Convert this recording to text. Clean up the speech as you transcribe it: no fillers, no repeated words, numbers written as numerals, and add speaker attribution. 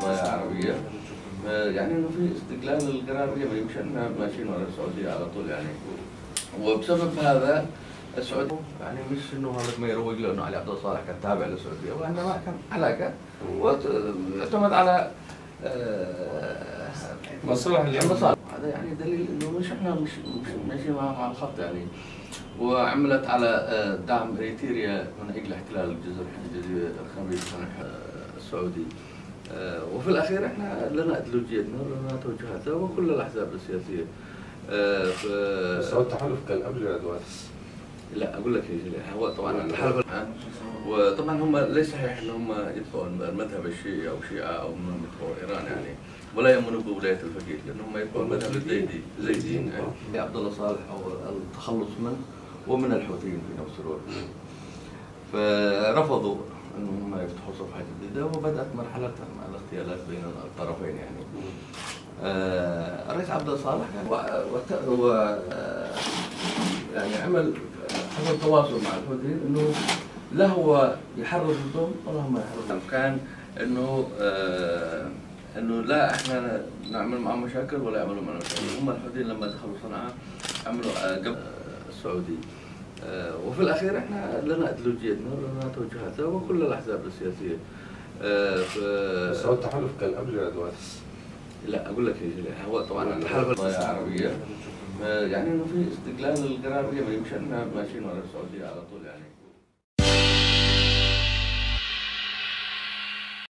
Speaker 1: عربية. يعني انه في استقلال القرار اليمني، مش احنا ماشيين ورا السعودية على طول يعني. وبسبب هذا السعودية يعني مش انه هذا ما يروج له انه علي عبد الله صالح كان تابع للسعودية، وانما كان علاقة واعتمد على
Speaker 2: مصالح
Speaker 1: المصالح. هذا يعني دليل انه مش احنا مش ماشيين مع الخط يعني. وعملت على دعم اريتريا من اجل احتلال الجزيرة الخليج السعودي. وفي الاخير احنا لنا ايديولوجيتنا ولنا توجهاتنا وكل الاحزاب السياسيه.
Speaker 2: بس هو التحالف كان قبل العدوان.
Speaker 1: لا اقول لك هو طبعا التحالف الان، وطبعا هم ليس صحيح ان هم يدفعوا المذهب الشيعي او شيعه او انهم يدفعوا ايران يعني، ولا يؤمنوا بولايه الفقيه، لانهم يدفعوا المذهب الزيدين يعني عبد الله صالح او التخلص منه ومن الحوثيين في نفس الوقت. فرفضوا ان هم يفتحوا صفحه جديده، وبدات مرحله الاغتيالات بين الطرفين يعني. الرئيس عبد الله صالح هو يعني عمل تواصل مع الحوثيين انه لا هو يحرض ضدهم ولا هم يحرضون. كان انه لا احنا نعمل معهم مشاكل ولا يعملوا معنا مشاكل. هم الحوثيين لما دخلوا صنعاء عملوا قبل السعودي. وفي الاخير احنا لنا ايديولوجيتنا ولنا توجهاتنا وكل الاحزاب السياسيه.
Speaker 2: بس هو التحالف كان قبل العدوان.
Speaker 1: لا اقول لك هو طبعا التحالف العربيه يعني انه في استقلال القرار اليمني، مش احنا ماشيين ورا السعوديه على طول يعني.